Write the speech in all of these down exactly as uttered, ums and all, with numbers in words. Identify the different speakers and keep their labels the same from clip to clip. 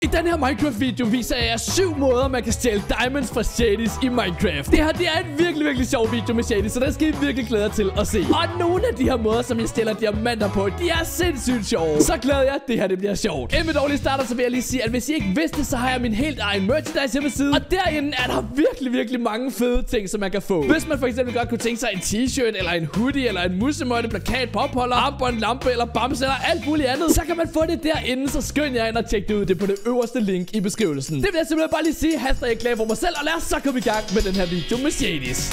Speaker 1: I den her Minecraft-video viser jeg jer syv måder, man kan stjæle diamonds fra shadies i Minecraft. Det her, det er en virkelig, virkelig sjov video med shadies, så den skal I virkelig glæde jer til at se. Og nogle af de her måder, som jeg stjæler diamanter på, de er sindssygt sjove. Så glæder jeg, det her det bliver sjovt. Inden vi dog lige starter, så vil jeg lige sige, at hvis I ikke vidste det, så har jeg min helt egen merchandise hjemmeside. Og derinde er der virkelig, virkelig mange fede ting, som man kan få. Hvis man for eksempel godt kunne tænke sig en t-shirt, eller en hoodie, eller en musemåtte, plakat, popholder, armbånd, lampe, eller bamse, eller alt muligt andet, så kan man få det derinde, så skynd jer ind og tjek det ud. Det er på det øverste link i beskrivelsen. Det vil jeg simpelthen bare lige sige. Hashtag jeg klager for mig selv, og lad os så komme i gang med den her video med shadies.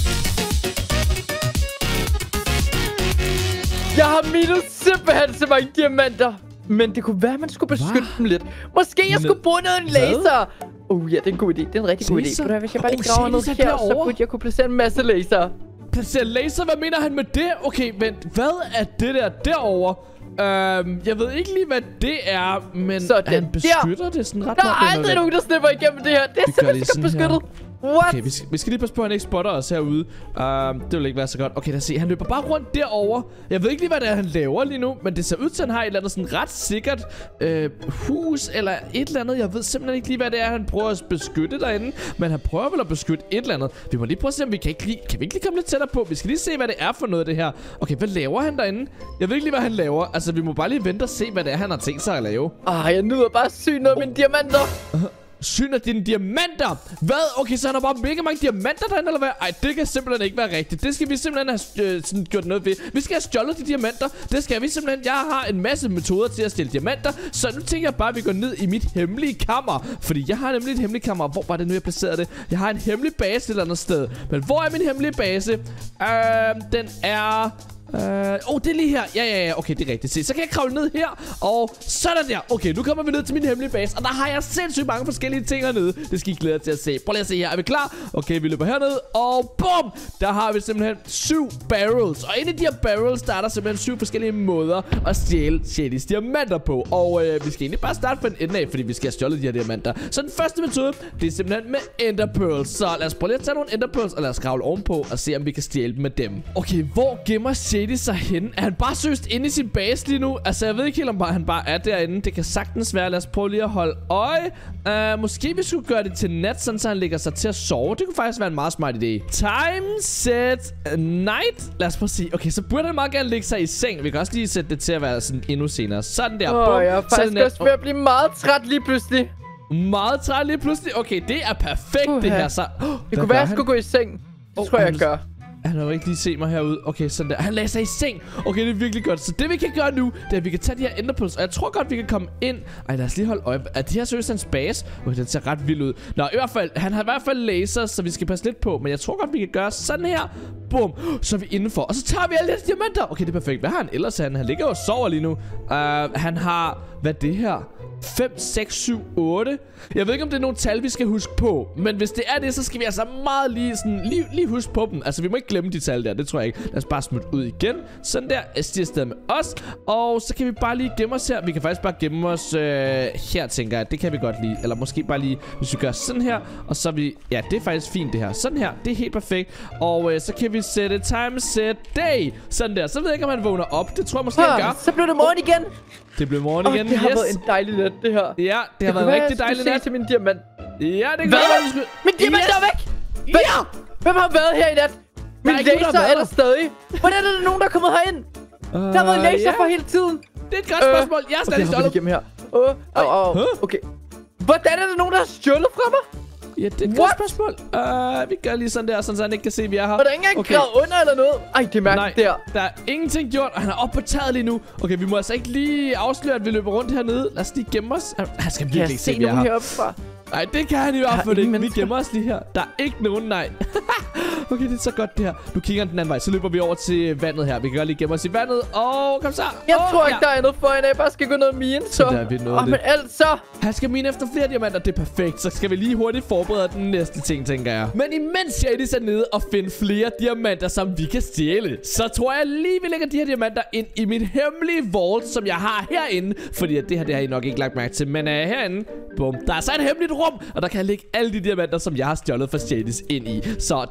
Speaker 2: Jeg har minus simpelthen så mange diamanter. Men det kunne være, at man skulle beskytte Hva? dem lidt. Måske jeg skulle bruge noget laser. Oh ja, det er en god idé. Det er en rigtig god idé. Hvis jeg bare lige graver noget her, så burde jeg kunne placere en masse laser.
Speaker 1: Placere laser? Hvad mener han med det? Okay, vent. Hvad er det der derovre? Øhm, jeg ved ikke lige, hvad det er, men sådan han beskytter der. det sådan ret
Speaker 2: Der er aldrig nogen, der slipper igennem det her. Det er simpelthen beskyttet. What?
Speaker 1: Okay, vi skal, vi skal lige passe på, at han ikke spotter os herude. uh, Det vil ikke være så godt. Okay, lad os se. Han løber bare rundt derovre. Jeg ved ikke lige, hvad det er, han laver lige nu, men det ser ud til, at han har et eller andet sådan ret sikkert øh, hus eller et eller andet. Jeg ved simpelthen ikke lige, hvad det er, han prøver at beskytte derinde. Men han prøver vel at beskytte et eller andet. Vi må lige prøve at se, om vi kan ikke lige, kan vi ikke lige komme lidt tættere på. Vi skal lige se, hvad det er for noget, det her. Okay, hvad laver han derinde? Jeg ved ikke lige, hvad han laver. Altså, vi må bare lige vente og se, hvad det er, han har tænkt sig at lave.
Speaker 2: Ah, jeg nyder bare sygt noget af mine diamanter.
Speaker 1: uh-huh. Syn af dine diamanter. Hvad? Okay, så han har bare mega mange diamanter derinde, eller hvad? Ej, det kan simpelthen ikke være rigtigt. Det skal vi simpelthen have øh, sådan gjort noget ved. Vi skal have stjålet de diamanter. Det skal vi simpelthen. Jeg har en masse metoder til at stjæle diamanter. Så nu tænker jeg bare, at vi går ned i mit hemmelige kammer. Fordi jeg har nemlig et hemmeligt kammer. Hvor var det nu, jeg placerede det? Jeg har en hemmelig base et eller andet sted. Men hvor er min hemmelige base? Øh, den er... Åh, uh, oh, det er lige her. Ja, ja, ja. Okay, det er rigtigt. Se, så kan jeg kravle ned her. Og sådan der. Okay, nu kommer vi ned til min hemmelige base. Og der har jeg sindssygt mange forskellige ting hernede. Det skal I glæde jer til at se. Prøv lige at se her. Er vi klar? Okay, vi løber herned. Og bum! Der har vi simpelthen syv barrels. Og inde i de her barrels, der er der simpelthen syv forskellige måder at stjæle shadies diamanter på. Og øh, vi skal egentlig bare starte fra en ende af, fordi vi skal have stjålet de her diamanter. Så den første metode, det er simpelthen med ender pearls. Så lad os prøve lige at tage nogle ender pearls, og lad os kravle ovenpå og se, om vi kan stjæle dem med dem. Okay, hvor gemmer shadies sig hen? Er han bare søst inde i sin base lige nu? Altså, jeg ved ikke helt, om han bare er derinde. Det kan sagtens være. Lad os prøve lige at holde øje. Uh, måske vi skulle gøre det til nat, sådan så han lægger sig til at sove. Det kunne faktisk være en meget smart idé. Time set night. Lad os prøve at se. Okay, så burde han meget gerne lægge sig i seng. Vi kan også lige sætte det til at være sådan endnu senere. Sådan der.
Speaker 2: Åh, oh, jeg er faktisk også ved at blive meget træt lige pludselig.
Speaker 1: Meget træt lige pludselig? Okay, det er perfekt, uh -huh. det her. Så oh,
Speaker 2: det kunne være, at jeg skulle gå i seng. Det oh, tror jeg, jeg gør.
Speaker 1: Han har jo ikke lige set mig herude. Okay, sådan der. Han lagde sig i seng. Okay, det er virkelig godt. Så det vi kan gøre nu, det er, at vi kan tage de her enderpearls. Og jeg tror godt, vi kan komme ind. Ej, lad os lige holde øje. Er det her seriøst hans base? Okay, den ser ret vild ud. Nå, i hvert fald, han har i hvert fald laser, så vi skal passe lidt på. Men jeg tror godt, vi kan gøre sådan her. Bum. Så er vi indenfor. Og så tager vi alle de diamanter. Okay, det er perfekt. Hvad har han ellers? Han, han ligger jo og sover lige nu. Uh, han har... Hvad er det her? fem, seks, syv, otte. Jeg ved ikke, om det er nogle tal, vi skal huske på. Men hvis det er det, så skal vi altså meget lige, sådan, lige, lige huske på dem. Altså, vi må ikke glemme de tal der. Det tror jeg ikke. Lad os bare smutte ud igen. Sådan der. Jeg stiger afsted med os. Og så kan vi bare lige gemme os her. Vi kan faktisk bare gemme os øh, her, tænker jeg. Det kan vi godt lide. Eller måske bare lige, hvis vi gør sådan her. Og så vi... Ja, det er faktisk fint, det her. Sådan her. Det er helt perfekt. Og øh, så kan vi sætte time set day. Sådan der. Så ved jeg ikke, om han vågner op. Det tror jeg måske, han gør.
Speaker 2: Så blev det morgen igen.
Speaker 1: Det blev morgen
Speaker 2: oh,
Speaker 1: igen.
Speaker 2: Det har
Speaker 1: yes.
Speaker 2: været en dejlig nat, det her.
Speaker 1: Ja, det har
Speaker 2: det
Speaker 1: været rigtig dejligt nat.
Speaker 2: Til min diamant.
Speaker 1: Ja, det kan
Speaker 2: Hvad?
Speaker 1: være, du skulle...
Speaker 2: Min diamant yes. er væk! Hvem? Ja! Hvem har været her i nat? Min laser nogen, der er der stadig. Hvordan er der nogen, der er kommet herind? Uh, der har været laser yeah. for hele tiden.
Speaker 1: Det er et godt spørgsmål. Jeg er stadig stjålet.
Speaker 2: Okay, her. Åh, åh, åh. Okay. Hvordan er der nogen, der har stjålet fra mig?
Speaker 1: Ja, det er et godt spørgsmål. Uh, vi gør lige sådan der, sådan så han ikke kan se, at vi er her.
Speaker 2: Og der er ikke engang okay. gravet under eller noget. Ej, det er mærkeligt der.
Speaker 1: Der er ingenting gjort, og han er oppe på taget lige nu. Okay, vi må altså ikke lige afsløre, at vi løber rundt hernede. Lad os lige gemme os. Han skal virkelig ikke se, at vi er her.
Speaker 2: Heroppe fra?
Speaker 1: Nej, det kan han i hvert fald ikke. Vi gemmer os lige her. Der er ikke nogen, nej. Okay, det er så godt det her. Nu kigger han den anden vej, så løber vi over til vandet her. Vi kan godt lige gemme os i vandet. Og kom så.
Speaker 2: Jeg
Speaker 1: oh,
Speaker 2: tror ikke, ja. der er noget for en af. Bare skal gå noget mine, så.
Speaker 1: Så der er vi nået
Speaker 2: oh, men altså.
Speaker 1: Han skal mine efter flere diamanter. Det er perfekt. Så skal vi lige hurtigt forberede den næste ting, tænker jeg. Men imens Shadies er nede og finde flere diamanter, som vi kan stjæle, så tror jeg lige, vi lægger de her diamanter ind i mit hemmelige vault, som jeg har herinde. Fordi at det her, det har I nok ikke lagt mærke til. Men uh, herinde, bum, der er så et hemmeligt rum, og der kan jeg lægge alle de diamanter, som jeg har stjålet fra Shadies ind i. Så det har vi gjort nu.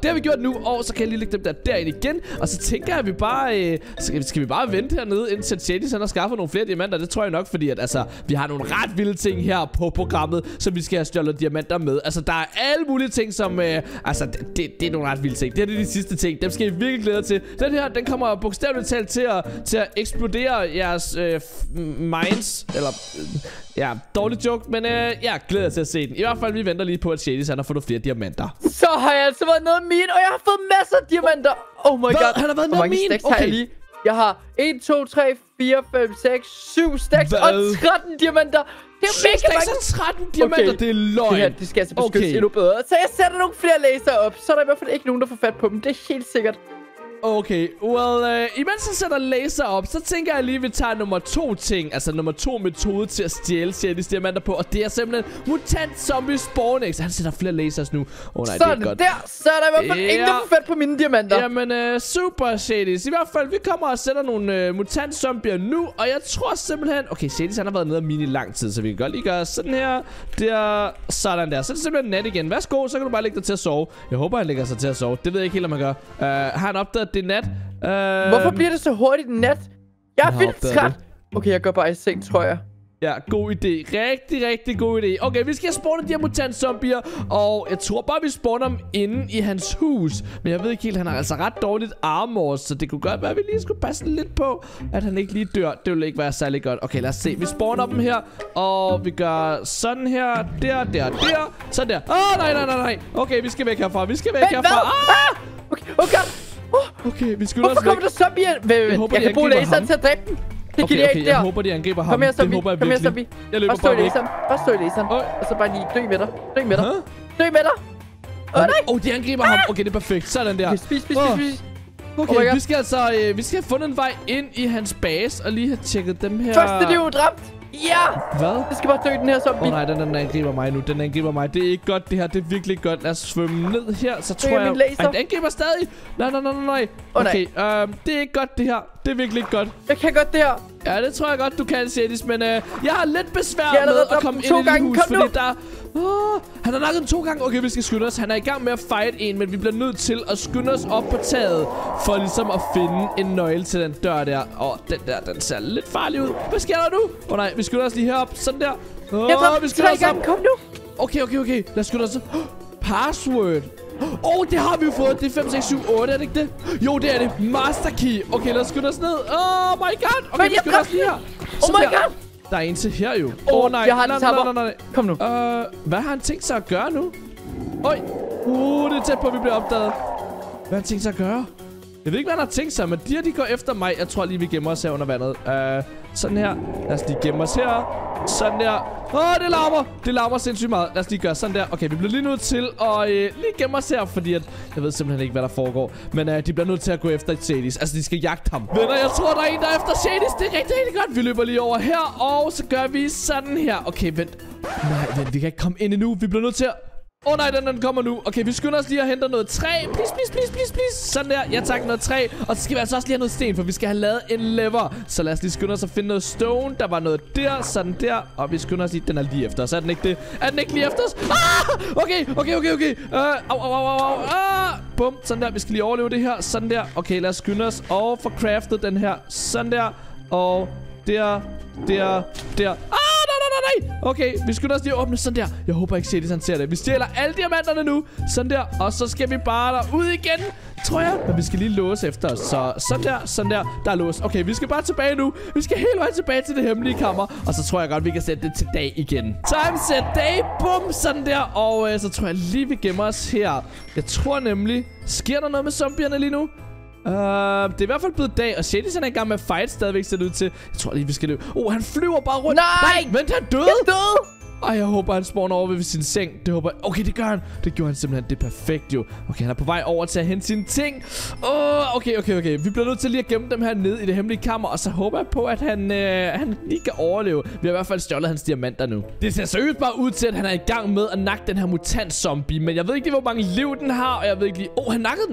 Speaker 1: liv. Og så kan jeg lige lægge dem der derind igen. Og så tænker jeg, at vi bare øh, skal, skal vi bare vente hernede, indtil Shady han har skaffet nogle flere diamanter. Det tror jeg nok, fordi at altså vi har nogle ret vilde ting her på programmet, som vi skal have stjålet diamanter med. Altså der er alle mulige ting, som øh, altså det, det, det er nogle ret vilde ting. Det er de sidste ting. Dem skal I virkelig glæde jer til. Den her, den kommer bogstaveligt talt til at, til at eksplodere jeres øh, minds. Eller øh, ja, dårlig joke, men øh, jeg glæder til at se den. I hvert fald, vi venter lige på, at Shady han har fået flere diamanter.
Speaker 2: Så har jeg altså været nede af mine, og jeg har fået masser af diamanter. Oh my
Speaker 1: Hvad?
Speaker 2: god.
Speaker 1: Han har været nede af mine?
Speaker 2: Okay. Har jeg, lige? Jeg har en, to, tre, fire, fem, seks, syv stacks Hvad? og tretten diamanter. Det er mega mange.
Speaker 1: tretten diamanter, okay. Det er løgn.
Speaker 2: Det her, de skal altså beskyttes okay. endnu bedre. Så jeg sætter nogle flere laser op, så er der i hvert fald ikke nogen, der får fat på dem. Det er helt sikkert.
Speaker 1: Okay, well, uh, imens jeg sætter laser op, så tænker jeg lige, at vi tager nummer to ting. Altså nummer to metode til at stjæle Shadys diamanter på. Og det er simpelthen Mutant Zombie Spawn X. Han sætter flere lasers nu. Åh oh, nej,
Speaker 2: sådan
Speaker 1: det er godt.
Speaker 2: Der, så er der i hvert fald ja. ingen, der får fat på mine diamanter.
Speaker 1: Jamen, uh, super Shadys. I hvert fald, vi kommer og sætter nogle uh, Mutant Zombier nu. Og jeg tror simpelthen... Okay, Shadys han har været nede af mine i lang tid, så vi kan godt lige gøre sådan her. Der, sådan der. Så er det simpelthen nat igen. Værsgo, så kan du bare lægge dig til at sove. Jeg håber, han lægger sig til at sove. Det ved jeg ikke helt, om man gør. Uh, har han opdaget, det er nat? Uh,
Speaker 2: Hvorfor bliver det så hurtigt nat? Jeg er vildt træt. Okay, jeg går bare i seng, tror jeg.
Speaker 1: Ja, god idé. Rigtig, rigtig god idé. Okay, vi skal spawne de her mutant zombier. Og jeg tror bare, vi spawner dem inde i hans hus. Men jeg ved ikke helt, han har altså ret dårligt armor. Så det kunne godt være, at vi lige skulle passe lidt på, at han ikke lige dør. Det ville ikke være særlig godt. Okay, lad os se. Vi spawner dem her. Og vi gør sådan her. Der, der, der. Sådan der. Åh, oh, nej, nej, nej, nej. Okay, vi skal væk herfra. Vi skal væk
Speaker 2: Vent,
Speaker 1: herfra.
Speaker 2: Ah! Okay, okay.
Speaker 1: Oh. Okay, vi skal
Speaker 2: Hvorfor kommer der zombier? Jeg, håber, jeg kan bruge laseren til at dræbe dem. Det
Speaker 1: okay,
Speaker 2: kan
Speaker 1: okay,
Speaker 2: ikke
Speaker 1: jeg
Speaker 2: der.
Speaker 1: håber, de angriber ham.
Speaker 2: Kom her, zombie.
Speaker 1: Det håber jeg
Speaker 2: Kom her,
Speaker 1: virkelig.
Speaker 2: zombie.
Speaker 1: Jeg løber
Speaker 2: bare
Speaker 1: bare væk.
Speaker 2: Bare stå i laseren. Og så bare lige dø med dig. Dø med dig. Huh? Dø med dig. Åh, oh, nej.
Speaker 1: Åh, oh, de angriber ah! ham. Okay, det er perfekt. Sådan der.
Speaker 2: Okay, spis, spis,
Speaker 1: oh.
Speaker 2: spis, spis.
Speaker 1: Okay, oh vi skal altså øh, vi skal have fundet en vej ind i hans base og lige have tjekket dem her.
Speaker 2: Første liv dræbt. Ja!
Speaker 1: Hvad?
Speaker 2: Jeg skal bare dø den her zombie.
Speaker 1: Åh oh, nej, den, den angriber mig nu. Den angriber mig. Det er ikke godt det her. Det er virkelig ikke godt. Lad os svømme ned her. Så tror jeg... Ej, den angriber stadig. Nej, nej, nej, nej. Okay, oh, nej. øhm, det er ikke godt det her. Det er virkelig ikke godt.
Speaker 2: Jeg kan godt det her.
Speaker 1: Ja, det tror jeg godt, du kan, Shadys. Men øh, jeg har lidt besvær
Speaker 2: ja,
Speaker 1: med at komme ind i det hus, fordi
Speaker 2: nu.
Speaker 1: der... Oh, han har nakket den to gange. Okay, vi skal skynde os. Han er i gang med at fight en, men vi bliver nødt til at skynde os op på taget, for ligesom at finde en nøgle til den dør der. Og den der, den ser lidt farlig ud. Hvad sker der nu? Åh oh, nej, vi skynder os lige herop. Sådan der.
Speaker 2: Oh, jeg dræbte tre gange. Kom nu.
Speaker 1: Okay, okay, okay. Lad os skynde os. Oh, password. Åh, oh, det har vi jo fået. Det er fem, seks, syv, otte, er det ikke det? Jo, det er det. Master key. Okay, lad os skynde os ned. Oh my god. Okay, vi skynder os lige her.
Speaker 2: Oh my god.
Speaker 1: Der er en til her jo. Åh oh, nej.
Speaker 2: Jeg har den tapper. Nej, nej, nej. Kom nu.
Speaker 1: Uh, hvad har han tænkt sig at gøre nu? Øj. Uh, det er tæt på, at vi bliver opdaget. Hvad har han tænkt sig at gøre? Jeg ved ikke, hvad han har tænkt sig, men de her, de går efter mig. Jeg tror lige, vi gemmer os her under vandet. Uh, sådan her. Lad os lige gemme os her. Sådan der. Åh, oh, det larmer. Det larmer sindssygt meget. Lad os lige gøre sådan der. Okay, vi bliver lige nødt til at øh, lige gemme os her, fordi at, jeg ved simpelthen ikke, hvad der foregår. Men øh, de bliver nødt til at gå efter Shadys. Altså, de skal jagte ham. Venner, jeg tror, der er en, der er efter Shadys. Det er rigtig, rigtig godt. Vi løber lige over her, og så gør vi sådan her. Okay, vent. Nej, vent. Vi kan ikke komme ind endnu. Vi bliver nødt til at... Åh oh, nej, den, den kommer nu. Okay, vi skynder os lige at hente noget træ. Please, please, please, please, please. Sådan der. Jeg tager noget træ. Og så skal vi altså også lige have noget sten, for vi skal have lavet en lever. Så lad os lige skynde os at finde noget stone. Der var noget der, sådan der. Og vi skynder os lige. Den er lige efter os. Er den ikke det? Er den ikke lige efter os? Ah! Okay, okay, okay, okay. Uh, au, au, au, au. Ah! Bum, sådan der. Vi skal lige overleve det her. Sådan der. Okay, lad os skynde os og få craftet den her. Sådan der. Og der, der, der. Ah! Nej, okay, vi skynder os lige at åbne sådan der. Jeg håber ikke, Shadys han ser det. Vi stjæler alle diamanterne nu. Sådan der. Og så skal vi bare derud igen, tror jeg. Men vi skal lige låse efter os. Så sådan der, sådan der. Der er lås. Okay, vi skal bare tilbage nu. Vi skal hele vejen tilbage til det hemmelige kammer. Og så tror jeg godt, vi kan sætte det til dag igen. Time set day. Bum, sådan der. Og øh, så tror jeg lige, vi gemmer os her. Jeg tror nemlig... Sker der noget med zombierne lige nu? Uh, det er i hvert fald blevet dag, og Shadys er i gang med at fight stadigvæk, ser det ud til. Jeg tror lige, vi skal løbe. Oh, han flyver bare rundt.
Speaker 2: Nej!
Speaker 1: Nej, vent, han døde.
Speaker 2: Jeg døde.
Speaker 1: Ej, jeg håber, han spawner over ved sin seng. Det håber jeg. Okay, det gør han. Det gjorde han simpelthen. Det er perfekt, jo. Okay, han er på vej over til at hente sine ting. Åh, oh, okay, okay, okay. Vi bliver nødt til lige at gemme dem her ned i det hemmelige kammer. Og så håber jeg på, at han, øh, han lige kan overleve. Vi har i hvert fald stjålet hans diamanter nu. Det ser seriøst bare ud til, at han er i gang med at nakke den her mutant zombie. Men jeg ved ikke lige, hvor mange liv den har. Og jeg ved ikke lige... Åh, oh, han nakkede den.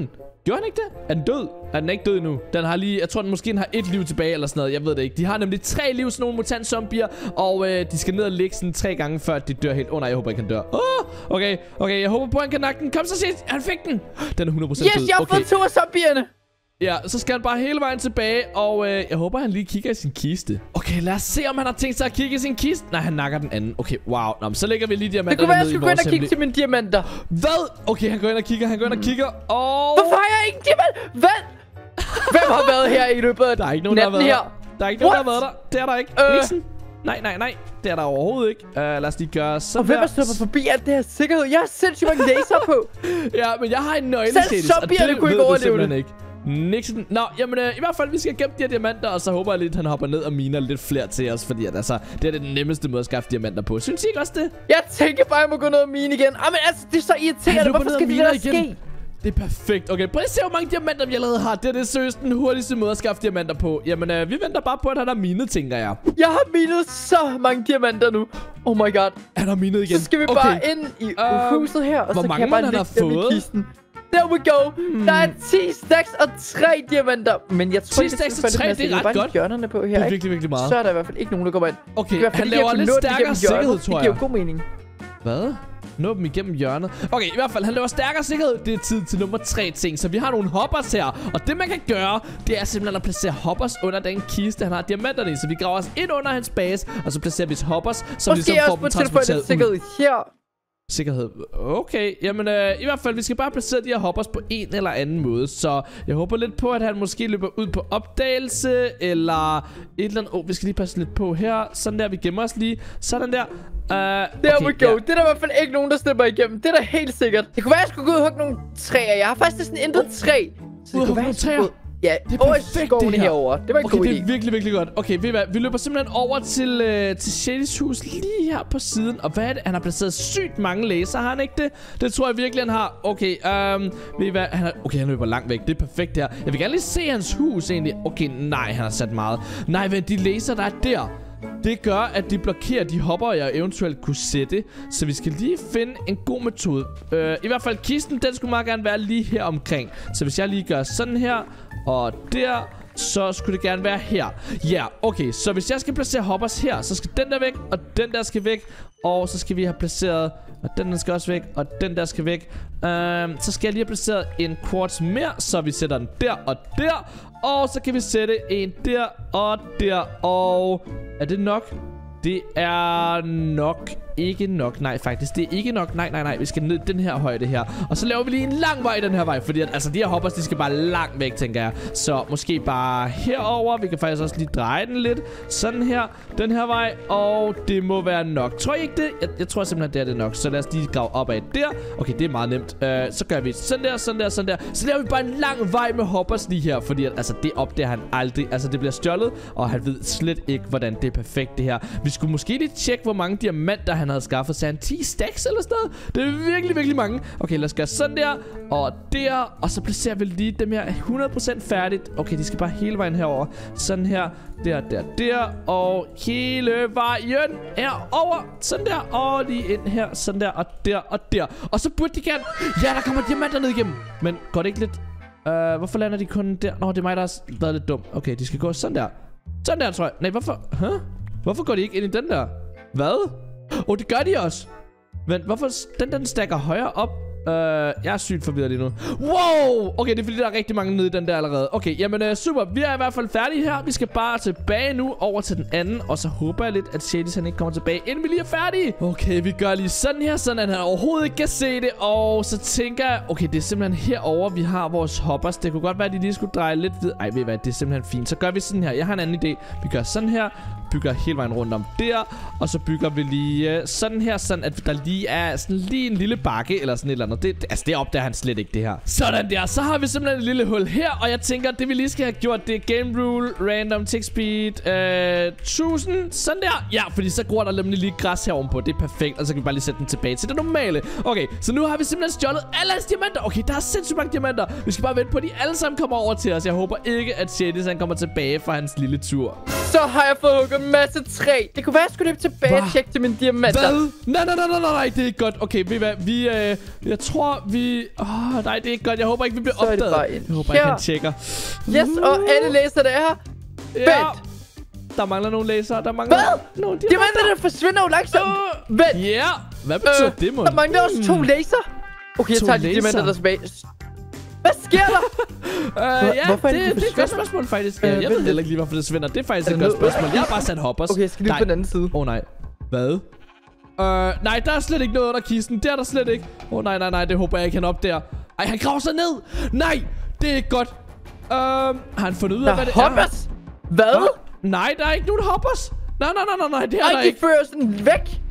Speaker 1: Gjorde han ikke det? Er den død? Er den ikke død endnu? Den har lige... Jeg tror, den måske har et liv tilbage eller sådan noget. Jeg ved det ikke. De har nemlig tre liv, sådan nogle mutant-zombier. Og øh, de skal ned og ligge sådan tre gange, før de dør helt. Åh oh, nej, jeg håber ikke, han dør. Åh, oh, okay. Okay, jeg håber på, han kan nakke den. Kom så, ses. Han fik den. Den er hundrede procent
Speaker 2: yes,
Speaker 1: død.
Speaker 2: Yes, jeg har
Speaker 1: okay.
Speaker 2: fået to af zombierne.
Speaker 1: Ja, så skal han bare hele vejen tilbage. Og øh, jeg håber, han lige kigger i sin kiste. Okay, lad os se, om han har tænkt sig at kigge i sin kiste. Nej, han nakker den anden. Okay, wow. Nå, så lægger vi lige diamanterne ned i vores.
Speaker 2: Det kunne være, jeg skulle gå ind og kigge til mine diamanter.
Speaker 1: Hvad? Okay, han går ind og kigger. Han går ind og kigger. Og...
Speaker 2: Hvorfor har jeg ikke diamant? Hvad? Hvem har været her i løbet af
Speaker 1: Der er ikke nogen, der har været
Speaker 2: her?
Speaker 1: der. Der er ikke nogen, der har været der. Det er der ikke.
Speaker 2: Øh.
Speaker 1: Nixon. Nej, nej, nej. Det er der overhovedet ikke. Uh, lad os lige gøre sådan.
Speaker 2: Og hvem har sluppet forbi alt det her sikkerhed? Jeg har sindssygt mange laser på.
Speaker 1: Ja, men jeg har en nøgle.
Speaker 2: Selv zombierne kunne ikke overleve det.
Speaker 1: Ikke. Nixon. Nå, jamen øh, i hvert fald, vi skal gemme de her diamanter, og så håber jeg lidt, at han hopper ned og miner lidt flere til os, fordi at, altså, det er det den nemmeste måde at skaffe diamanter på. Synes I ikke også det?
Speaker 2: Jeg tænker bare, jeg må gå ned og mine igen. Ah, men altså, det er så irriterende. Hvorfor skal det der ske?
Speaker 1: Det er perfekt. Okay, prøv at se, hvor mange diamanter vi allerede har. Det er det seriøst den hurtigste måde at skaffe diamanter på. Jamen, øh, vi venter bare på, at han har minet, tænker jeg.
Speaker 2: Jeg har minet så mange diamanter nu. Oh my god.
Speaker 1: Han har minet igen.
Speaker 2: Så skal vi
Speaker 1: okay.
Speaker 2: bare ind i uh, huset her, og så kan jeg bare lægge dem i kisten. There we go. Hmm. Der er ti stacks og tre diamanter. Men jeg tror,
Speaker 1: ti stacks og tre, det er ret godt.
Speaker 2: Hjørnerne på her,
Speaker 1: det er virkelig, virkelig meget.
Speaker 2: Så er der i hvert fald ikke nogen, der kommer ind.
Speaker 1: Okay, han laver lidt stærkere sikkerhed, tror jeg.
Speaker 2: Det giver god mening.
Speaker 1: Hvad? Nå dem igennem hjørnet. Okay, i hvert fald, han laver stærkere sikkerhed. Det er tid til nummer tre ting. Så vi har nogle hoppers her. Og det, man kan gøre, det er simpelthen at placere hoppers under den kiste, han har diamanterne i. Så vi graver os ind under hans base, og så placerer vi hoppers, så vi så får dem transporteret
Speaker 2: sikkerhed her.
Speaker 1: Sikkerhed. Okay, jamen øh, i hvert fald, vi skal bare placere de her hoppers på en eller anden måde. Så jeg håber lidt på, at han måske løber ud på opdagelse, eller et eller andet. Åh, oh, vi skal lige passe lidt på her. Sådan der, vi gemmer os lige. Sådan der. Uh,
Speaker 2: There okay, we go. Ja. Det er der i hvert fald ikke nogen, der slipper igennem. Det er da helt sikkert. Det kunne være, at jeg skulle gå ud og hugge nogle træer. Jeg har faktisk næsten intet træ. Så det kunne være, at jeg skulle ja,
Speaker 1: det er perfekt, det her.
Speaker 2: Herovre. Det var en
Speaker 1: okay,
Speaker 2: god
Speaker 1: det
Speaker 2: idé.
Speaker 1: er virkelig, virkelig godt. Okay, ved I hvad? Vi løber simpelthen over til, øh, til Shadys hus lige her på siden. Og hvad er det? Han har placeret sygt mange laser, har han ikke det? Det tror jeg virkelig, han har. Okay, um, ved I hvad? Han har, okay, han løber langt væk. Det er perfekt det her. Jeg vil gerne lige se hans hus egentlig. Okay, nej, han har sat meget. Nej, hvad de laser, der er der? Det gør, at de blokerer de hopper, jeg eventuelt kunne sætte. Så vi skal lige finde en god metode. uh, I hvert fald kisten, den skulle meget gerne være lige her omkring. Så hvis jeg lige gør sådan her og der, så skulle det gerne være her. Ja, yeah, okay. Så hvis jeg skal placere hoppers her, så skal den der væk, og den der skal væk. Og så skal vi have placeret, og den der skal også væk, og den der skal væk. um, Så skal jeg lige have placeret en quartz mere, så vi sætter den der og der. Og så kan vi sætte en der og der. Og er det nok? Det er nok ikke nok. Nej, faktisk. Det er ikke nok. Nej, nej, nej. Vi skal ned den her højde her. Og så laver vi lige en lang vej den her vej. Fordi at, altså, de her hoppers, de skal bare langt væk, tænker jeg. Så måske bare herover. Vi kan faktisk også lige dreje den lidt. Sådan her. Den her vej. Og det må være nok. Tror I ikke det? Jeg, jeg tror simpelthen, det er det nok. Så lad os lige grave opad der. Okay, det er meget nemt. Uh, så gør vi sådan der, sådan der, sådan der. Så laver vi bare en lang vej med hoppers lige her. Fordi at, altså, det opdager han aldrig. Altså, det bliver stjålet. Og han ved slet ikke, hvordan det er perfekt, det her. Vi skulle måske lige tjekke, hvor mange diamanter han havde skaffet. Så han ti stacks eller sådan noget. Det er virkelig, virkelig mange. Okay, lad os gøre sådan der. Og der. Og så placerer vi lige dem her hundrede procent færdigt. Okay, de skal bare hele vejen herover. Sådan her. Der, der, der. Og hele vejen herover. Sådan der. Og lige ind her. Sådan der. Og der, og der. Og så burde de gerne... Ja, der kommer diamanter ned igennem. Men går det ikke lidt... Uh, hvorfor lander de kun der? Nå, det er mig, der har været lidt dum. Okay, de skal gå sådan der. Sådan der, tror jeg. Nej, hvorfor... Huh? Hvorfor går de ikke ind i den der? Hvad? Åh, oh, det gør de også. Men hvorfor... Den, den stacker højere op. Uh, jeg er sygt forvirret lige nu. Wow! Okay, det er fordi, der er rigtig mange nede i den der allerede. Okay, jamen uh, super. Vi er i hvert fald færdige her. Vi skal bare tilbage nu over til den anden. Og så håber jeg lidt, at Shadys han ikke kommer tilbage, inden vi lige er færdige. Okay, vi gør lige sådan her, sådan at han overhovedet ikke kan se det. Og så tænker jeg... Okay, det er simpelthen herover vi har vores hoppers. Det kunne godt være, at de lige skulle dreje lidt videre. Ej, ved I hvad? Det er simpelthen fint. Så gør vi sådan her. Jeg har en anden idé. Vi gør sådan her. Bygger hele vejen rundt om der. Og så bygger vi lige uh, sådan her, sådan at der lige er sådan lige en lille bakke eller sådan et eller andet. Det, det, altså det opdager han slet ikke, det her. Sådan der. Så har vi simpelthen et lille hul her. Og jeg tænker, at det vi lige skal have gjort, det er game rule, random tick speed, uh, tusind. Sådan der. Ja, fordi så gror der nemlig lige græs her ovenpå. Det er perfekt. Og så kan vi bare lige sætte den tilbage til det normale. Okay, så nu har vi simpelthen stjålet alle hans diamanter. Okay, der er sindssygt mange diamanter. Vi skal bare vente på, at de alle sammen kommer over til os. Jeg håber ikke, at Shadys han kommer tilbage fra hans lille tur.
Speaker 2: Så har jeg fået hugget en masse træ. Det kunne være, at jeg skulle løbe tilbage Hva? og tjekke til mine diamanter.
Speaker 1: Hvad? Nej, nej, nej, nej, nej, nej, det er ikke godt. Okay, ved I hvad? Vi, øh, jeg tror, vi... Åh, oh, nej, det er ikke godt. Jeg håber ikke, vi bliver
Speaker 2: så
Speaker 1: opdaget.
Speaker 2: Jeg
Speaker 1: håber ikke, han tjekker.
Speaker 2: Yes, og alle læser det her.
Speaker 1: Ja. Vent. Der mangler nogle læsere. Der mangler
Speaker 2: Hvad?
Speaker 1: nogle
Speaker 2: diamanter, der forsvinder jo langsomt. Uh, Vent.
Speaker 1: Ja. Yeah. Hvad betyder øh, det, mon?
Speaker 2: Der mangler også to laser. Okay, jeg tager de diamanter der tilbage. Hvad sker der?
Speaker 1: uh, ja, hvorfor det, det, det er et godt spørgsmål, faktisk. Uh, jeg ved heller ikke lige, hvorfor det svinder. Det er faktisk er et godt spørgsmål. Jeg har bare sat hoppers.
Speaker 2: Okay, jeg skal lige på den anden side.
Speaker 1: Åh, oh, nej. Hvad? Uh, nej, der er slet ikke noget under kisten. Det er der slet ikke. Åh, oh, nej, nej, nej. Det håber jeg ikke, han op der. Ej, han graver sig ned. Nej, det er ikke godt. Uh, har han fundet ud af, hvad det
Speaker 2: hoppers? er? hoppers? Hvad?
Speaker 1: Uh, nej, der er ikke nogen hoppers. Nej, nej, nej, nej, nej. Det er
Speaker 2: Ej,
Speaker 1: der
Speaker 2: de
Speaker 1: ikke.
Speaker 2: fører sådan væk.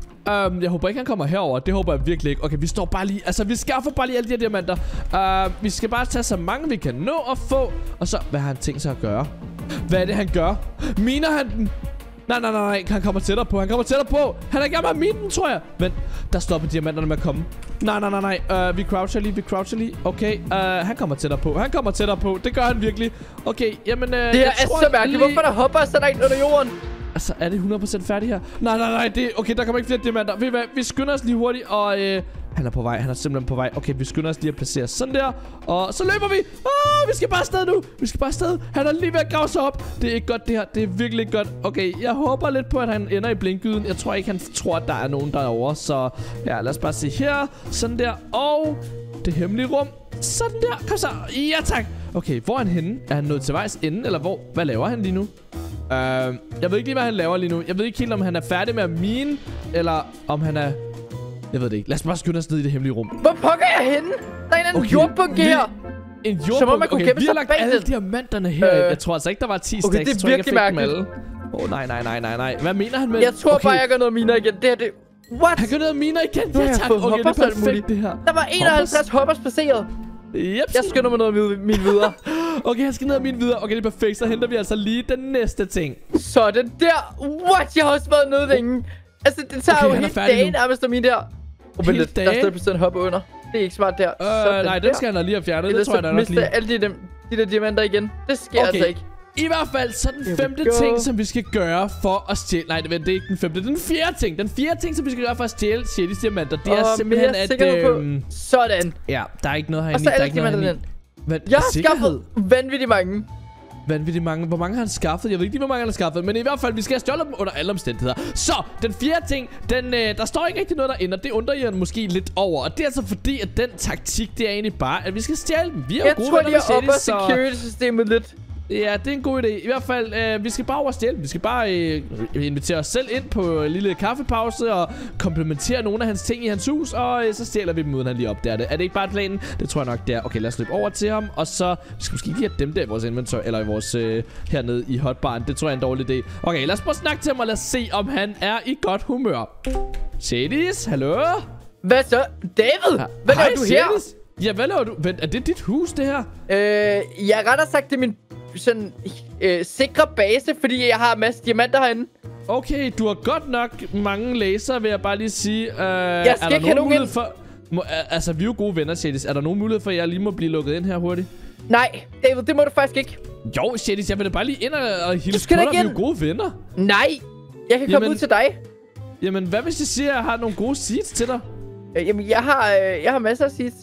Speaker 1: Um, jeg håber ikke, han kommer herover. Det håber jeg virkelig ikke. Okay, vi står bare lige... Altså, vi skaffer bare lige alle de her diamanter. Uh, vi skal bare tage så mange, vi kan nå at få. Og så... Hvad har han tænkt sig at gøre? Hvad er det, han gør? Miner han den? Nej, nej, nej, nej. Han kommer tættere på. Han kommer tættere på. Han er i gang med at mine den, tror jeg. Men der stopper diamanterne med at komme. Nej, nej, nej, nej. Uh, vi croucher lige. Vi croucher lige. Okay. Uh, han kommer tættere på. Han kommer tættere på. Det gør han virkelig. Okay, jamen... Uh,
Speaker 2: det her er så mærkeligt. Lige... Hvorfor der hopper så langt under jorden?
Speaker 1: Altså, er det hundrede procent færdigt her? Nej, nej, nej, det, okay, der kommer ikke flere diamanter. Ved I hvad? Vi skynder os lige hurtigt, og øh, han er på vej. Han er simpelthen på vej. Okay, vi skynder os lige at placere sådan der. Og så løber vi. Åh, vi skal bare afsted nu. Vi skal bare afsted. Han er lige ved at grave sig op. Det er ikke godt, det her. Det er virkelig ikke godt. Okay, jeg håber lidt på, at han ender i blinkgyden. Jeg tror ikke, han tror, at der er nogen derovre. Så ja, lad os bare se her. Sådan der. Og det hemmelige rum. Sådan der. Kom så. Ja, tak. Okay, hvor er han henne? Er han nået til vejs ende, eller hvor? Hvad laver han lige nu? Uh, jeg ved ikke lige, hvad han laver lige nu. Jeg ved ikke helt, om han er færdig med at mine, eller om han er... Jeg ved det ikke. Lad os bare skynde os ned i det hemmelige rum.
Speaker 2: Hvor pokker er jeg henne? Der er en anden okay, jordbunke her.
Speaker 1: En jordbunke? Som om man kunne okay, vi har lagt alle diamanterne her. Øh, jeg tror altså ikke, der var ti
Speaker 2: okay,
Speaker 1: stacks.
Speaker 2: Det er virkelig mærkeligt.
Speaker 1: Åh, oh, nej, nej, nej, nej, nej. Hvad mener han med...
Speaker 2: Jeg tror okay. bare, jeg gør noget miner igen. Det er det... What?
Speaker 1: Han gør noget miner igen? Ja, tak. Okay, det er perfekt, det her.
Speaker 2: Der var enoghalvtreds hoppers placeret.
Speaker 1: Yep.
Speaker 2: Jeg skynder mig noget af min videre.
Speaker 1: Okay, jeg skal ned af min videre. Okay, det er perfekt. Så henter vi altså lige den næste ting.
Speaker 2: Sådan der. What? Jeg har også været nede længe. Altså, det tager okay, jo helt dagen nærmest af min der. Oh, helt lidt. Der er stadig placeret en hop under. Det er ikke smart der.
Speaker 1: Øh, nej, den skal han da lige have fjernet. Det tror jeg da nok lige.
Speaker 2: Alle de, de, de der diamanter igen. Det sker okay. altså ikke.
Speaker 1: I hvert fald, så den femte ting, som vi skal gøre for at stjæle... Nej, det er ikke den femte, det er den fjerde ting. Den fjerde ting, som vi skal gøre for at stjæle Shadys diamanter, det er oh, simpelthen, at...
Speaker 2: Øhm, sådan.
Speaker 1: Ja, der er ikke noget herinde.
Speaker 2: Og så
Speaker 1: er ikke noget
Speaker 2: herinde. Jeg har skaffet vanvittigt mange.
Speaker 1: Vanvittigt mange. Hvor mange har han skaffet? Jeg ved ikke lige, hvor mange han har skaffet. Men i hvert fald, vi skal have stjålet dem under alle omstændigheder. Så, den fjerde ting, den, øh, der står ikke rigtig noget derinde. Og det undrer jeg måske lidt over. Og det er altså fordi, at den taktik, det er egentlig bare, at vi skal stjæle dem. Vi er
Speaker 2: jeg
Speaker 1: jo gode
Speaker 2: tror, de har op så... security-systemet lidt.
Speaker 1: Ja, det er en god idé. I hvert fald, øh, vi skal bare over stjæle. Vi skal bare øh, invitere os selv ind på en lille kaffepause og komplementere nogle af hans ting i hans hus. Og øh, så stjæler vi dem, uden han lige opdager det. Er det ikke bare planen? Det tror jeg nok, det er. Okay, lad os løbe over til ham. Og så vi skal måske lige have dem der i vores inventory, eller i vores øh, hernede i hotbaren. Det tror jeg er en dårlig idé. Okay, lad os prøve at snakke til ham, og lad os se, om han er i godt humør. Shadys, hallo?
Speaker 2: Hvad så? David? Hvad laver du her?
Speaker 1: Ja, hvad laver du? Vent, er det dit hus, det her?
Speaker 2: Øh, jeg rettere sagt, det er min sådan øh, sikre base, fordi jeg har en masse diamanter herinde.
Speaker 1: Okay, du har godt nok mange laser, vil jeg bare lige sige. Uh,
Speaker 2: jeg skal ikke have nogen ind.
Speaker 1: For, må, uh, altså, vi er jo gode venner, Shadys. Er der nogen mulighed for, at jeg lige må blive lukket ind her hurtigt?
Speaker 2: Nej, David, det må du faktisk ikke.
Speaker 1: Jo, Shadys, jeg vil da bare lige ind og, og hilse på dig. Vi er jo gode venner.
Speaker 2: Nej, jeg kan komme jamen, ud til dig.
Speaker 1: Jamen, hvad hvis jeg siger, at jeg har nogle gode seeds til dig?
Speaker 2: Øh, jamen, jeg har, øh, jeg har masser af seeds.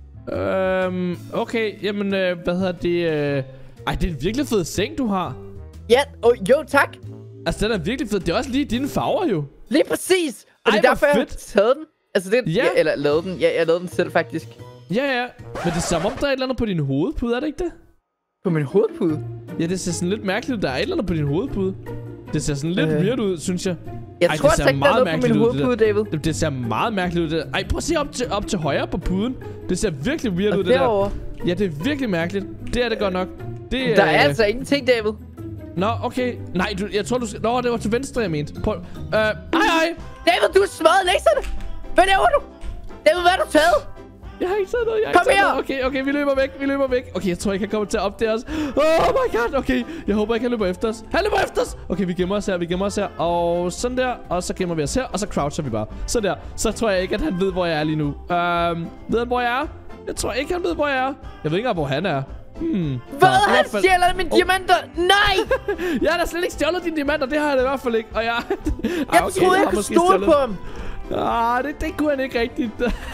Speaker 1: Øhm, okay, jamen, øh, hvad hedder det? Øh... Ej, det er en virkelig fed seng, du har.
Speaker 2: Ja, og jo, tak.
Speaker 1: Altså, den er virkelig fed. Det er også lige dine farver, jo.
Speaker 2: Lige præcis. Og
Speaker 1: ej,
Speaker 2: det er derfor, jeg har taget den. Altså, det,
Speaker 1: ja.
Speaker 2: jeg, eller lavet den. Ja, jeg lavede den selv, faktisk.
Speaker 1: Ja, ja. Men det er som om, der er et eller andet på din hovedpude, er det ikke det?
Speaker 2: På min hovedpude?
Speaker 1: Ja, det ser sådan lidt mærkeligt ud. Der er et eller andet på din hovedpude. Det ser sådan lidt øh. weird ud, synes jeg.
Speaker 2: Jeg Ej, tror altså ikke, der er noget på min hovedpude, David.
Speaker 1: Det, det ser meget mærkeligt ud. Det. Ej, prøv at se op til, op til højre på puden. Det ser virkelig weird og ud, det derovre. Der. Ja, det er virkelig mærkeligt. Det er det godt nok. Det,
Speaker 2: der er øh... altså ingenting, David.
Speaker 1: Nå, okay. Nej, du, jeg tror, du skal... Nå, det var til venstre, jeg mente. Prøv... Øh, ej, ej.
Speaker 2: David, du har smadret læserne. Hvad laver du? David, hvad har du taget?
Speaker 1: Jeg har ikke taget noget, jeg har
Speaker 2: Kom
Speaker 1: ikke taget
Speaker 2: her.
Speaker 1: noget. Okay, okay, vi løber væk, vi løber væk. Okay, jeg tror ikke, han kommer til at opdage os. Oh my god, okay. Jeg håber ikke, han løber efter os. Han løber efter os. Okay, vi gemmer os her, vi gemmer os her. Og sådan der, og så gemmer vi os her, og så croucher vi bare. Sådan der. Så tror jeg ikke, at han ved, hvor jeg er lige nu. Øhm, ved han, hvor jeg er? Jeg tror ikke, han ved, hvor jeg er. Jeg ved ikke engang, hvor han er. Hmm.
Speaker 2: Hvad? Han stjæler mine oh. diamanter? Nej!
Speaker 1: Jeg har da slet ikke stjålet dine diamanter. Det har jeg da i hvert fald ikke. Og jeg...
Speaker 2: jeg okay, troede, jeg, jeg kunne stole på ham.
Speaker 1: Ah, det, det kunne han ikke rigtigt.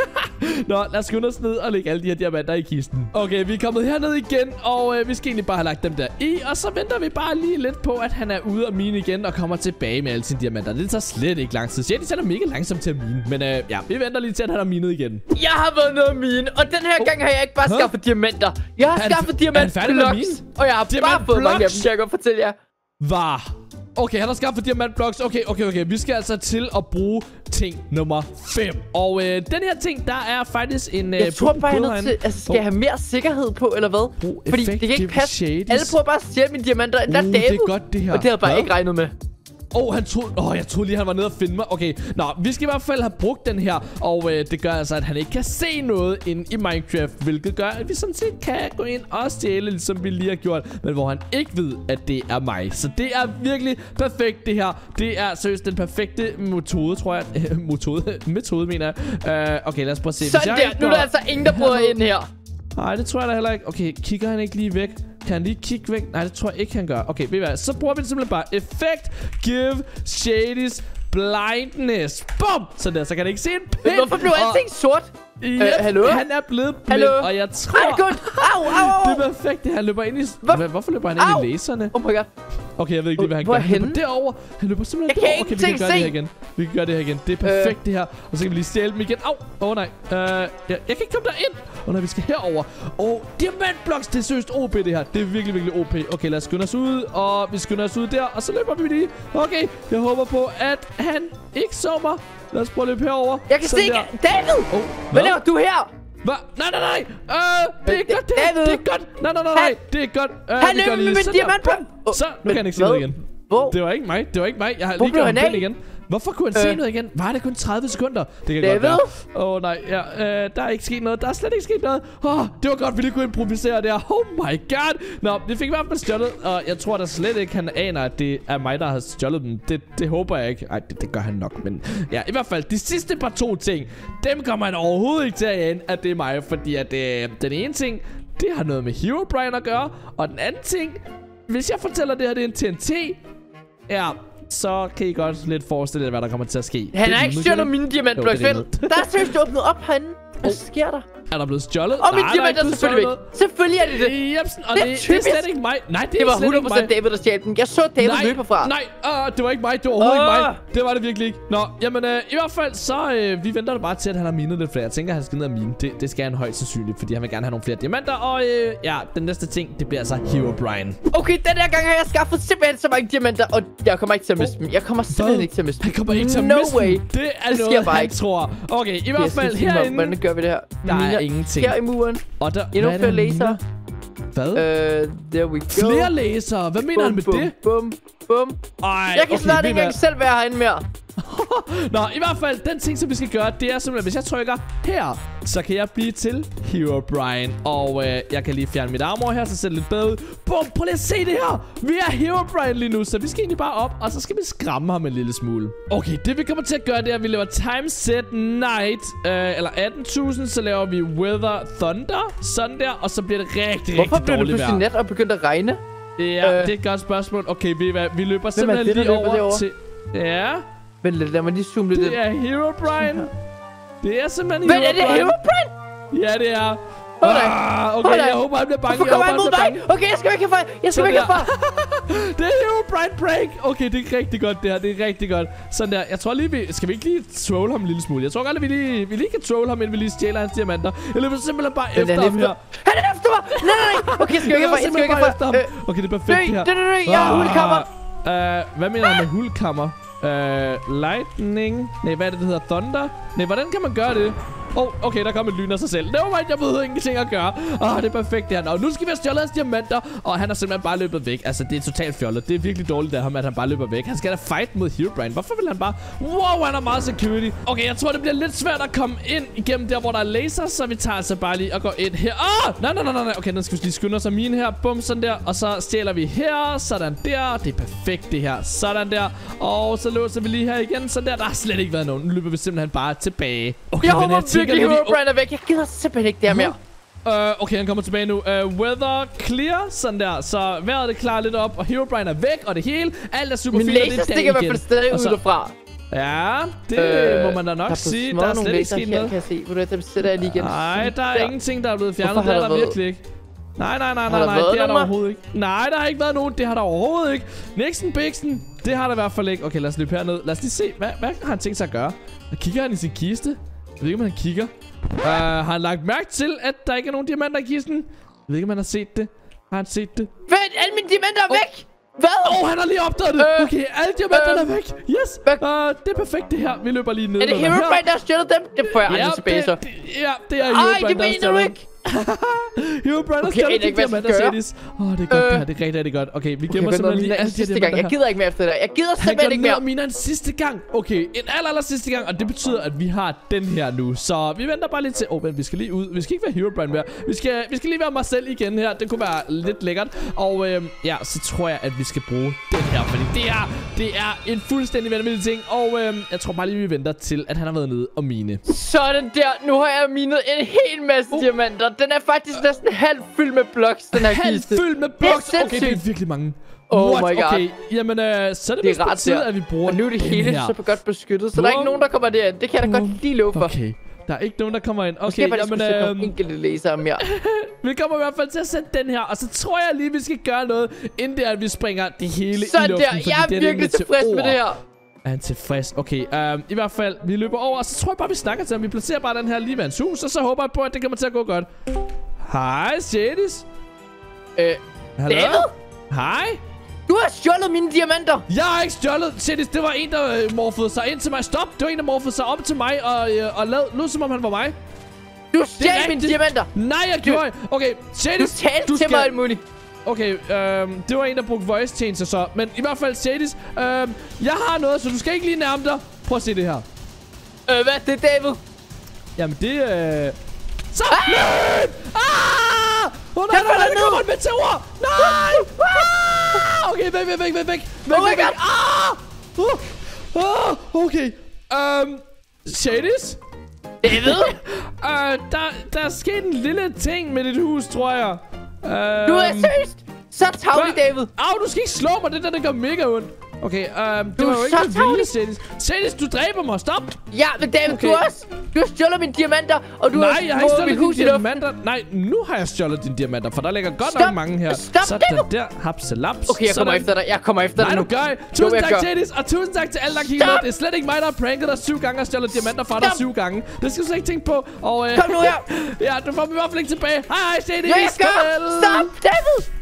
Speaker 1: Nå, lad os skynde os ned og lægge alle de her diamanter i kisten. Okay, vi er kommet herned igen, og øh, vi skal egentlig bare have lagt dem der i. Og så venter vi bare lige lidt på, at han er ude af mine igen og kommer tilbage med alle sine diamanter. Det tager slet ikke lang tid. Shady er mega langsomt til at mine. Men øh, ja, vi venter lige til, at han har minet igen.
Speaker 2: Jeg har været nede at mine, og den her oh. gang har jeg ikke bare huh? skaffet diamanter. Jeg har han, skaffet diamantblocks, og jeg har bare fået mange af dem, jeg kan godt fortælle jer.
Speaker 1: Hvad? Okay, han har skaffet diamantblocks. Okay, okay, okay. Vi skal altså til at bruge ting nummer fem. Og øh, den her ting, der er faktisk en... Øh,
Speaker 2: jeg tror bare, jeg er nødt til... Altså, skal jeg have mere sikkerhed på, eller hvad?
Speaker 1: Brug
Speaker 2: Fordi det kan ikke passe. Shadies. Alle prøver bare at stjæle mine diamanter. Uh, der er David.
Speaker 1: Det er godt, det her.
Speaker 2: Og det havde jeg bare ikke regnet med.
Speaker 1: Åh, oh, han troede... Åh, oh, jeg troede lige, han var nede og finde mig. Okay, nå, vi skal i hvert fald have brugt den her. Og øh, det gør altså, at han ikke kan se noget inde i Minecraft. Hvilket gør, at vi sådan set kan gå ind og stjæle, ligesom vi lige har gjort. Men hvor han ikke ved, at det er mig. Så det er virkelig perfekt, det her. Det er seriøst den perfekte metode, tror jeg. metode? Metode, mener jeg. Uh, okay, lad os prøve at se.
Speaker 2: Sådan der. Nu er der altså ingen, der bryder ind her.
Speaker 1: Nej, det tror jeg da heller ikke. Okay, kigger han ikke lige væk? Kan han lige kigge væk? Nej, det tror jeg ikke, han gør. Okay, ved I hvad? Så bruger vi simpelthen bare effekt. Give Shadys blindness. Bum! Sådan der, så kan han ikke se en pind.
Speaker 2: Hvorfor blev alting sort?
Speaker 1: Yep, øh, hallo? Han er blevet blind, hallo? Og jeg tror...
Speaker 2: Ej, godt. Au, au, au.
Speaker 1: Det er perfekt, det her løber ind i... Hvor? Hvorfor løber han ind i laserne?
Speaker 2: Oh my god.
Speaker 1: Okay, jeg ved ikke lige, hvad han
Speaker 2: Hvor
Speaker 1: gør.
Speaker 2: Han
Speaker 1: løber derovre. Han løber simpelthen
Speaker 2: derovre.
Speaker 1: Okay, vi kan gøre det her igen. Vi kan gøre det her igen. Det er perfekt, øh. det her. Og så kan vi lige stjæle dem igen. Au! Åh oh, nej. Uh, jeg, jeg kan ikke komme derind. Åh oh, nej, vi skal herover. Åh, oh, diamantblocks. Det er seriøst O P, det her. Det er virkelig, virkelig O P. Okay, lad os skynde os ud. Og vi skynder os ud der. Og så løber vi lige. Okay, jeg håber på, at han ikke så mig. Lad os prøve at løbe herover.
Speaker 2: Jeg kan se David! Oh, hvad laver du her?
Speaker 1: Hvad? Nej, nej, nej! Øh, det er godt, det er, det er godt! Nej, nej, nej, nej, det er godt! Uh,
Speaker 2: han løber med min diamantblok!
Speaker 1: Så, nu kan han ikke se noget igen. Det var ikke mig, det var ikke mig. Jeg har lige gjort en pind igen. Hvorfor kunne han øh. se noget igen? Var det kun tredive sekunder? Det kan David? Godt være. Åh oh, nej, ja, øh, der er ikke sket noget. Der er slet ikke sket noget. Oh, det var godt, vi lige kunne improvisere der. Oh my god. Nå, det fik i hvert fald stjålet. Og jeg tror da slet ikke, han aner, at det er mig, der har stjålet dem. Det, det håber jeg ikke. Ej, det, det gør han nok. Men ja, i hvert fald, de sidste par to ting, dem kommer han overhovedet ikke til at ane, at det er mig. Fordi at øh, den ene ting, det har noget med Herobrine at gøre. Og den anden ting, hvis jeg fortæller det her, det er en T N T. Ja, så kan I godt lidt forestille jer, hvad der kommer til at ske.
Speaker 2: Han har ikke stjålet mine diamantblocks, vel? Der er seriøst åbnet op herinde. Hvad sker der?
Speaker 1: Er der blevet stjålet?
Speaker 2: Og mine diamanter er selvfølgelig væk. Selvfølgelig er det det.
Speaker 1: Jepsen, og det, det, det er slet ikke mig. Nej, det,
Speaker 2: det
Speaker 1: var
Speaker 2: er hundrede procent David, der stjal den. Jeg så David
Speaker 1: nej,
Speaker 2: løbe fra.
Speaker 1: Nej, uh, det var ikke mig. Det var overhovedet uh. ikke mig. Det var det virkelig ikke. Nå, jamen uh, i hvert fald så uh, vi venter da bare til, at han har minet lidt flere. Jeg tænker, at han skal ned og mine. Det, det skal han højst sandsynligt, fordi han vil gerne have nogle flere diamanter. Og uh, ja, den næste ting, det bliver altså Herobrine.
Speaker 2: Okay, den her gang har jeg skaffet simpelthen så mange diamanter, og jeg kommer ikke til at miste dem. Jeg kommer simpelthen ikke til at miste dem.
Speaker 1: Han kommer ikke til at miste dem. Det er noget, han tror. Okay, i hvert fald herinde.
Speaker 2: Hvordan gør vi det her?
Speaker 1: Der er ingenting.
Speaker 2: Her i muren.
Speaker 1: Og der,
Speaker 2: endnu flere laser.
Speaker 1: Hvad?
Speaker 2: Uh, there we go.
Speaker 1: Flere laser? Hvad mener
Speaker 2: bum,
Speaker 1: han med
Speaker 2: bum,
Speaker 1: det?
Speaker 2: Bum, bum.
Speaker 1: Ej,
Speaker 2: jeg kan okay, snart ikke engang selv være herinde mere.
Speaker 1: Nå, i hvert fald, den ting, som vi skal gøre, det er simpelthen, hvis jeg trykker her, så kan jeg blive til Herobrine. Og øh, jeg kan lige fjerne mit armor her, så ser det lidt bedre ud. Bum, prøv lige at se det her. Vi er Herobrine lige nu, så vi skal egentlig bare op, og så skal vi skræmme ham en lille smule. Okay, det vi kommer til at gøre, det er, at vi laver time set night, øh, eller atten tusind, så laver vi weather thunder, sådan der, og så bliver det rigtig, rigtig dårligt vejr.
Speaker 2: Hvorfor blev det pludselig nat og begyndte at regne?
Speaker 1: Ja, øh. det er et godt spørgsmål. Okay, ved I hvad? Vi løber simpelthen det, lige over derovre? Til... Ja.
Speaker 2: Vent lidt, lad mig lige zoome lidt
Speaker 1: ind. Det er Herobrine. Det er simpelthen
Speaker 2: Herobrine. Men er det Herobrine?
Speaker 1: Ja, det er.
Speaker 2: Hold da.
Speaker 1: Ah, okay, jeg håber, han bliver bange.
Speaker 2: Hvorfor kommer han mod mig? Okay, jeg skal væk herfra. Jeg skal væk herfra.
Speaker 1: Det er Herobrine prank. Okay, det er rigtig godt, det her. Det er rigtig godt. Sådan der. Jeg tror lige, vi... Skal vi ikke lige troll ham en lille smule? Jeg tror godt, at vi lige, vi lige kan troll ham, inden vi lige stjæler hans diamanter. Jeg løber simpelthen bare
Speaker 2: efter
Speaker 1: ham her.
Speaker 2: Han er efter mig! Nej, nej, nej. Okay, jeg skal væk herfra. Jeg skal væk herfra.
Speaker 1: Okay, det er perfekt, det her.
Speaker 2: Nej, nej, nej. Jeg har hulkammer.
Speaker 1: Hvad mener han med hulkammer? Uh, lightning. Nej, hvad er det, det hedder? Thunder? Nej, hvordan kan man gøre det? Åh, oh, okay, der kom et lyn af sig selv. Det var mig, jeg ved ingenting at gøre. Åh, oh, det er perfekt det her. Nå, nu skal vi have stjålet hans diamanter. Og han er simpelthen bare løbet væk. Altså, det er totalt fjollet. Det er virkelig dårligt af ham, at han bare løber væk. Han skal da fight mod Herobrine. Hvorfor vil han bare... Wow, han har meget security. Okay, jeg tror, det bliver lidt svært at komme ind igennem der, hvor der er laser. Så vi tager altså bare lige og går ind her. Åh, oh! nej, nej, nej, nej. Okay, den skal vi lige skynde os af mine her. Bum, sådan der. Og så stjæler vi her. Sådan der. Det er perfekt, det her. Sådan der. Og så låser vi lige her igen. Sådan der. Der har slet ikke været nogen. Nu løber vi simpelthen bare tilbage. Okay,
Speaker 2: jeg håber virkelig, Herobrine er væk. Jeg gider simpelthen ikke det her mere.
Speaker 1: Uh, okay, han kommer tilbage nu. Uh, weather clear, sådan der. Så vejret det klarer lidt op, og Herobrine er væk, og det hele. Alt er super
Speaker 2: Min
Speaker 1: fint, og det
Speaker 2: laser
Speaker 1: er dag
Speaker 2: stikker i hvert
Speaker 1: igen.
Speaker 2: fald stadig
Speaker 1: Og så-
Speaker 2: ud derfra.
Speaker 1: Ja, det
Speaker 2: Øh,
Speaker 1: må man da nok
Speaker 2: der
Speaker 1: sige.
Speaker 2: blevet
Speaker 1: Der er
Speaker 2: smået
Speaker 1: slet
Speaker 2: nogle
Speaker 1: ikke sket
Speaker 2: laser her,
Speaker 1: noget.
Speaker 2: kan jeg se. Ved du hvad, dem sætter jeg lige igen.
Speaker 1: Nej, der er
Speaker 2: Der.
Speaker 1: ingenting, der er blevet fjernet.
Speaker 2: Hvorfor
Speaker 1: Det
Speaker 2: har
Speaker 1: er
Speaker 2: der
Speaker 1: der
Speaker 2: været-
Speaker 1: virkelig ikke. Nej, nej, nej,
Speaker 2: Har
Speaker 1: nej,
Speaker 2: der
Speaker 1: nej,
Speaker 2: været
Speaker 1: det har der
Speaker 2: nummer?
Speaker 1: overhovedet ikke. Nej, der har ikke været nogen. Det har der overhovedet ikke. Nixon Bixen, det har der i hvert fald ikke. Okay, lad os løbe herned. Lad os lige se, hvad, hvad har han tænkt sig at gøre? Og kigger han i sin kiste? Jeg ved ikke, om han kigger. Uh, har han lagt mærke til, at der ikke er nogen diamanter i kisten? Jeg ved ikke, om han har set det. Har han set det?
Speaker 2: Vent, alle mine diamanter er væk! Hvad?
Speaker 1: Åh, oh, han har lige opdaget det.
Speaker 2: Øh,
Speaker 1: Okay, alle diamanterne
Speaker 2: øh,
Speaker 1: er væk. Yes.
Speaker 2: hvad?
Speaker 1: Uh, det er perfekt, det her. Vi løber lige ned.
Speaker 2: Er det Herobrine, der har stjålet dem? Det får jeg aldrig tilbage, så.
Speaker 1: det, det, ja, det er
Speaker 2: Ej,
Speaker 1: Herobrine,
Speaker 2: det
Speaker 1: der har
Speaker 2: mener du
Speaker 1: stjålet
Speaker 2: ikke!
Speaker 1: Herobrine har
Speaker 2: Okay,
Speaker 1: stjålet
Speaker 2: jeg
Speaker 1: de
Speaker 2: ved ikke, hvad jeg
Speaker 1: diamanter,
Speaker 2: skal
Speaker 1: Sadis. Åh, det er godt,
Speaker 2: Øh.
Speaker 1: det her. Det er rigtig, rigtig godt. Okay, vi
Speaker 2: Okay,
Speaker 1: gemmer
Speaker 2: jeg
Speaker 1: simpelthen
Speaker 2: går
Speaker 1: lige
Speaker 2: ned
Speaker 1: alle de
Speaker 2: sidste gang.
Speaker 1: diamanter
Speaker 2: Jeg
Speaker 1: her.
Speaker 2: gider ikke mere efter det der. Jeg gider
Speaker 1: Han går
Speaker 2: simpelthen ikke
Speaker 1: ned
Speaker 2: mere.
Speaker 1: og miner en sidste gang. Okay, en aller, aller sidste gang. Og det betyder, at vi har den her nu. Så vi venter bare lidt til. Åh, oh, men vi skal lige ud. Vi skal ikke være Herobrine mere. Vi skal, vi skal lige være mig selv igen her. Det kunne være lidt lækkert. Og øhm, ja, så tror jeg, at vi skal bruge den her. Fordi det er, det er en fuldstændig vanvittig ting. Og øhm, jeg tror bare lige, vi venter til, at han har været nede og mine.
Speaker 2: Sådan der. Nu har jeg minet en hel masse
Speaker 1: Uh.
Speaker 2: diamanter. Den er faktisk næsten halvt fyldt med blocks, den her
Speaker 1: Halvt
Speaker 2: kiste.
Speaker 1: fyldt med
Speaker 2: Det er
Speaker 1: blocks. Okay, det er
Speaker 2: sindssygt.
Speaker 1: virkelig mange.
Speaker 2: Oh
Speaker 1: What?
Speaker 2: my god.
Speaker 1: Okay, jamen øh, så er det,
Speaker 2: Det
Speaker 1: vist
Speaker 2: er
Speaker 1: på
Speaker 2: ret
Speaker 1: tide,
Speaker 2: der.
Speaker 1: at vi bruger
Speaker 2: Og nu er det
Speaker 1: den
Speaker 2: hele
Speaker 1: her.
Speaker 2: super godt beskyttet, så der er ikke
Speaker 1: Bum.
Speaker 2: nogen, der kommer derind. Det kan jeg da
Speaker 1: Bum.
Speaker 2: godt lige love for.
Speaker 1: Okay, der er ikke nogen, der kommer ind.
Speaker 2: Måske
Speaker 1: Okay,
Speaker 2: jeg bare lige
Speaker 1: jamen
Speaker 2: skulle sætte nogle
Speaker 1: øh,
Speaker 2: enkelte læsere mere.
Speaker 1: vi kommer i hvert fald til at sætte den her. Og så tror jeg lige, vi skal gøre noget, inden det er, at vi springer det hele
Speaker 2: Sådan
Speaker 1: i luften.
Speaker 2: der.
Speaker 1: fordi
Speaker 2: Jeg
Speaker 1: det
Speaker 2: er
Speaker 1: det
Speaker 2: virkelig
Speaker 1: til
Speaker 2: tilfreds med
Speaker 1: ord.
Speaker 2: det her.
Speaker 1: Er han tilfreds? Okay, um, i hvert fald, vi løber over, og så tror jeg bare, vi snakker til ham. Vi placerer bare den her lige ved hans hus, og så håber jeg på, at det kommer til at gå godt. Hej, Shadis.
Speaker 2: Øh,
Speaker 1: Hallo?
Speaker 2: David?
Speaker 1: Hej.
Speaker 2: Du har stjålet mine diamanter.
Speaker 1: Jeg har ikke stjålet. Shadis, det var en, der øh, morfede sig ind til mig. Stop, det var en, der morfede sig om til mig, og, øh, og lavede, lød som om han var mig.
Speaker 2: Du stjal mine
Speaker 1: rigtigt.
Speaker 2: diamanter.
Speaker 1: Nej, jeg gjorde ikke. Okay,
Speaker 2: Du
Speaker 1: Shadis,
Speaker 2: talte
Speaker 1: du
Speaker 2: til
Speaker 1: skal...
Speaker 2: mig alt muligt.
Speaker 1: Okay, øhm, det var en, der brugte voice tjenester så. Men i hvert fald, Shadis, øhm, jeg har noget, så du skal ikke lige nærme dig. Prøv at se det her.
Speaker 2: Øh, hvad? Det er David.
Speaker 1: Jamen, det øh... Så! Ah! Ah! Åh, nej,
Speaker 2: Jeg
Speaker 1: nej, nej,
Speaker 2: falder
Speaker 1: der
Speaker 2: ned.
Speaker 1: kommer en meteor! Nej! Ah! Okay, væk, væk, væk, væk, væk. Væk,
Speaker 2: Oh my
Speaker 1: væk, væk.
Speaker 2: God.
Speaker 1: Ah! Uh! Ah! Okay. Øhm... Shadis?
Speaker 2: David?
Speaker 1: Øh, der, der er sket en lille ting med dit hus, tror jeg. Øhm...
Speaker 2: Du er seriøst? Så tavlig,
Speaker 1: Hvad?
Speaker 2: David.
Speaker 1: Au, du skal ikke slå mig. Det der, det gør mega ondt. Okay, øhm, det
Speaker 2: Du
Speaker 1: var
Speaker 2: er
Speaker 1: jo ikke
Speaker 2: så
Speaker 1: med vilje,
Speaker 2: tarvelig.
Speaker 1: Shadis. Shadis, du dræber mig. Stop.
Speaker 2: Ja, men David,
Speaker 1: Okay.
Speaker 2: du også. Du har stjålet mine diamanter, og du
Speaker 1: Nej,
Speaker 2: har
Speaker 1: jeg har ikke
Speaker 2: slået
Speaker 1: stjålet
Speaker 2: mit
Speaker 1: dine
Speaker 2: hus i luften.
Speaker 1: diamanter. Nej, nu har jeg stjålet dine diamanter, for der ligger godt
Speaker 2: Stop.
Speaker 1: nok mange her.
Speaker 2: Stop,
Speaker 1: Sådan
Speaker 2: David.
Speaker 1: der. Hapselaps.
Speaker 2: Okay, jeg kommer
Speaker 1: Sådan.
Speaker 2: efter dig. Jeg kommer efter
Speaker 1: Nej,
Speaker 2: dig
Speaker 1: du
Speaker 2: nu.
Speaker 1: gør ikke.
Speaker 2: Jo,
Speaker 1: Tusind
Speaker 2: jeg
Speaker 1: tak,
Speaker 2: gør.
Speaker 1: Shadis, og tusind tak til alle, der kigger med.
Speaker 2: Stop.
Speaker 1: Det er slet ikke mig, der har pranket dig syv gange og stjålet diamanter fra dig
Speaker 2: Stop.
Speaker 1: syv gange. Det skal du slet ikke tænke på. Og, øh,
Speaker 2: Kom nu her.
Speaker 1: ja, du får dem i hvert fald ikke tilbage. Hej, hej, Shadis.
Speaker 2: Ja, jeg gør.
Speaker 1: Farvel.
Speaker 2: Stop, David.